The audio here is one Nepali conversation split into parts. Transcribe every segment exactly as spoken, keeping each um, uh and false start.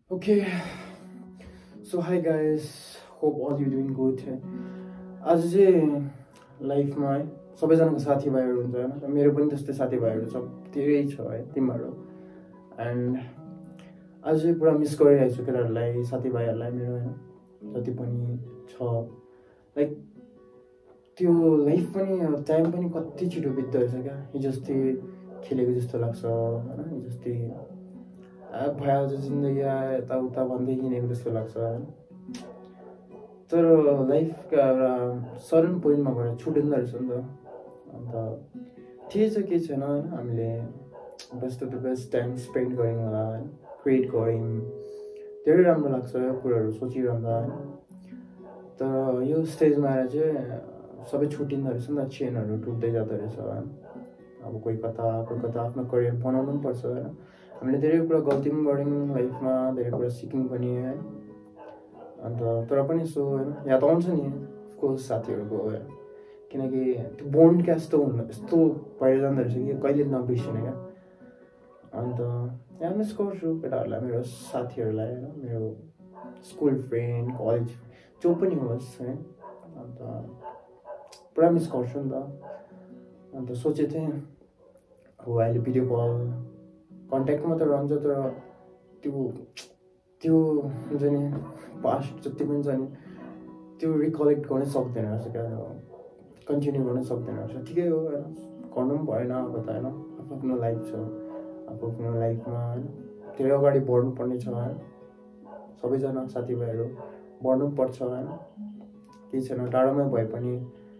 Okay, so hi guys, hope all you doing good. आज चाहिँ लाइफमा है सबैजनाको साथीभाइहरू हुन्छ होइन, मेरो पनि त्यस्तै साथीभाइहरू सब धेरै छ है तिमीहरू। एन्ड आज चाहिँ पुरा मिस गरिरहेको छु केटाहरूलाई, साथीभाइहरूलाई मेरो होइन जति पनि छ। लाइक त्यो लाइफ पनि टाइम पनि कति छिटो बित्दो रहेछ क्या, हिजोस्ति खेलेको जस्तो लाग्छ होइन, हिजोस्ति भइहाल्छ जिन्दगी यताउता भन्दै हिँडेको जस्तो लाग्छ होइन। तर लाइफका एउटा सडन पोइन्टमा गएर छुटिँदो रहेछ नि त। अन्त ठिकै छ, केही छैन होइन, हामीले best of the best time spend गऱ्यौँ होला होइन, क्रिएट गऱ्यौँ, धेरै राम्रो लाग्छ यो कुराहरू सोचिरहँदा होइन। तर यो स्टेजमा आएर चाहिँ सबै छुटिँदो रहेछ नि त, चेनहरू टुट्दै जाँदो रहेछ होइन। अब कोही कता कोही कता आफ्नो करियर बनाउनु पनि पर्छ होइन। हामीले धेरै कुरा गल्ती पनि गऱ्यौँ लाइफमा, धेरै कुरा सिक्यौँ पनि है। अन्त तर पनि यसो होइन याद आउँछ नि अफकोर्स साथीहरूको होइन, किनकि त्यो बोन्ड क्या यस्तो हुनु यस्तो भएर जाँदो रहेछ कि कहिले नबिर्सिने क्या। अन्त यहाँ मिस गर्छु केटाहरूलाई, मेरो साथीहरूलाई होइन, मेरो स्कुल फ्रेन्ड कलेज जो पनि होस् है। अन्त पुरा मिस गर्छु नि त। अन्त सोचेको थिएँ अब अहिले भिडियो कल कन्ट्याक्टमा त रहन्छ, तर त्यो त्यो हुन्छ नि पास्ट जति पनि छ नि त्यो रिकलेक्ट गर्नै सक्दैन रहेछ क्या, कन्टिन्यू गर्नै सक्दैन रहेछ। ठिकै हो होइन, गर्नु पनि भएन अब त होइन, आफ्नो लाइफ छ, आफ्नो लाइफमा होइन धेरै अगाडि बढ्नुपर्ने छ होइन। सबैजना साथीभाइहरू बढ्नु पनि पर्छ होइन, केही छैन, टाढोमै भए पनि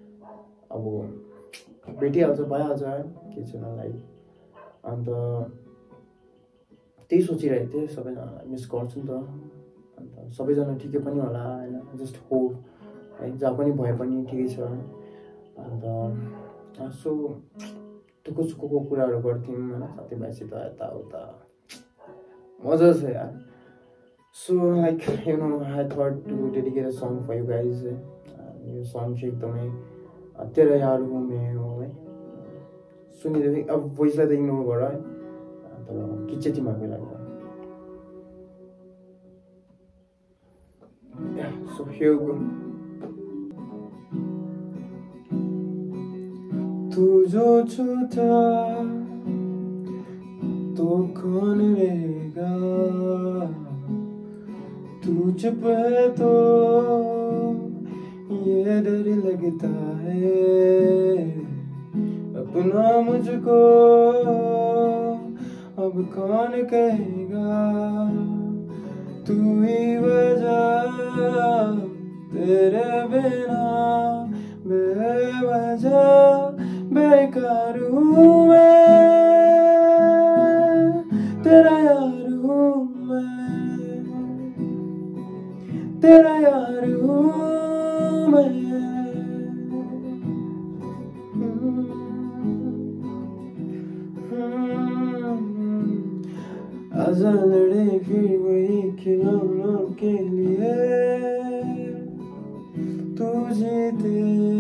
अब भेटिहाल्छ भइहाल्छ होइन, केही छैन लाइफ। अन्त त्यही सोचिरहेको थिएँ, सबैजनालाई मिस गर्छु नि त। अन्त सबैजना ठिकै पनि होला होइन, जस्ट होप है, जहाँ पनि भए पनि ठिकै छ। अन्त सो दुःख सुखको कुराहरू गर्थ्यौँ होइन साथीभाइसित, यताउता मजा छ यार। So like you know I thought to dedicate a song for you guys है। यो सङ चाहिँ एकदमै तेरा यार हूँ मैं हो है, सुनिदियो अब भोइसलाई त इग्नोर गर है, तर गीत चाहिँ तिमीहरूकै लागि। So here we go. तू जो छूटा तो कौन रहेगा, तू चुप है तो ये डर लगता है, अपना मुझको अब कौन कहेगा, तू ही वजह तेरे बिना बेवजह बेकार हूँ मैं, तेरा यार हूँ मैं, तेरा यार हूँ मैं। आजा लड़े फिर वही खिलौनों के लिए, तू जीते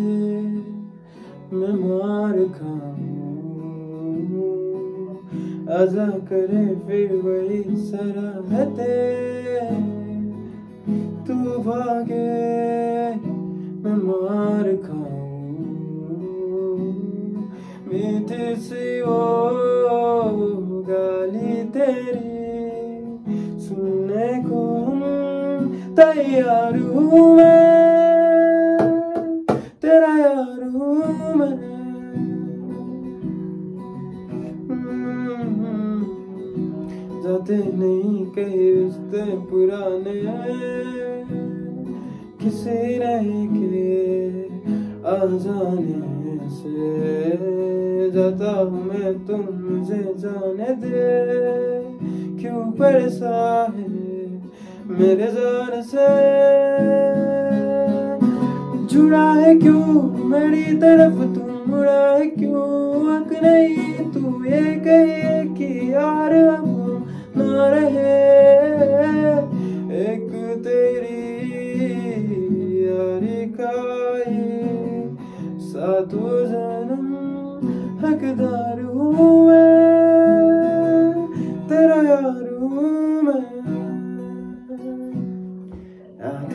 मैं मार खाऊं, आजा करे फिर वही सराहते, तू भागे मैं मार खाऊं, मीठी सी वो गाली तेरी सुनने को तैयार हूँ मैं, तेरा यार हूँ मैं। जाते नहीं कई रिश्ते पुराने, किसी रह के आ जाने से, जाता हूँ मैं तुम मुझे जाने दे, क्यों परेशान है मेरे जान से, जुड़ा है क्यों मेरी तरफ तुम, मुड़ा है क्यों हक नहीं तू ये कहे कि यार अब ना रहे, एक तेरी यारी का ये सातों जन्म हकदार हूँ मैं, तेरा यार हूँ मैं।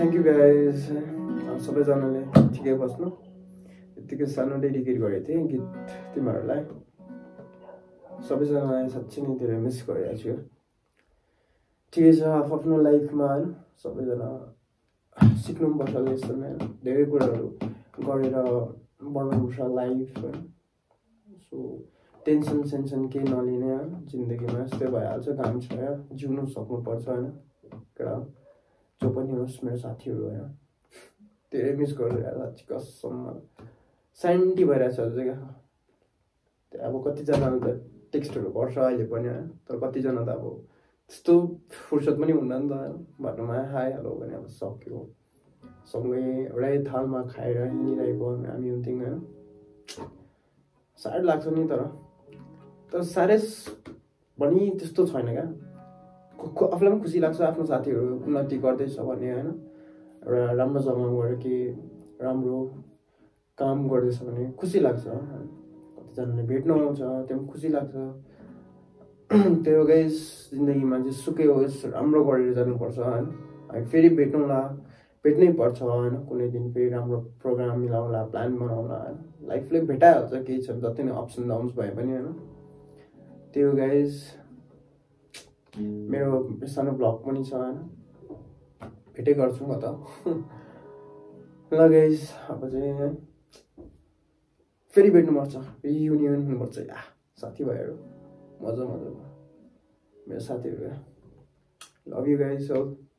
Thank you guys. सबैजनाले ठिकै बस्नु। यतिकै सानो डेडिकेट गरेको थिएँ गीत तिमीहरूलाई। सबैजनालाई साँच्चै नै धेरै मिस गरिरहेको छु। ठिकै छ, आफ्नो लाइफमा होइन सबैजना सिक्नु पनि पर्छ लेसन होइन, धेरै कुराहरू गरेर बढाउनुपर्छ लाइफ होइन। सो टेन्सन सेन्सन केही नलिने होइन, जिन्दगीमा यस्तै भइहाल्छ, काम छ जिउनु सक्नुपर्छ होइन। केटा जो पनि होस् मेरो साथीहरू होइन, धेरै मिस गरिरहेको साँच्ची कसम साइन्टी भइरहेको छ अझै क्या। अब कतिजनाले त टेक्स्टहरू गर्छ अहिले पनि होइन, तर कतिजना त अब त्यस्तो फुर्सद पनि हुन्न नि त होइन। बाटोमा हाई हेलो भने अब सक्यो, सँगै एउटै थालमा खाएर हिँडिरहेको हामी हुन्थ्यौँ होइन। साह्रै लाग्छ नि, तर तर साह्रै पनि त्यस्तो छैन क्या। आफूलाई पनि खुसी लाग्छ आफ्नो साथीहरू उन्नति गर्दैछ भने होइन, एउटा राम्रो जग्गामा गएर के राम्रो काम गर्दैछ भने खुसी लाग्छ। कतिजनाले भेट्नु आउँछ त्यो पनि खुसी लाग्छ। त्यो गाइस जिन्दगीमा चाहिँ सुकै होस् राम्रो गरेर जानुपर्छ होइन। हामी फेरि भेटौँला, भेट्नै पर्छ होइन, कुनै दिन फेरि राम्रो प्रोग्राम मिलाउँला, प्लान बनाउँला होइन। लाइफले भेटाइहाल्छ, केही छ जति नै अप्स एन्ड डाउन्स भए पनि होइन। त्यो गाइस मेरो सानो ब्लग पनि छ होइन, भेटै गर्छु म त। ल गाइस अब चाहिँ फेरि भेट्नुपर्छ, रियुनियन हुनुपर्छ या साथीभाइहरू मजा मजाको मेरो साथीहरू। Love you guys.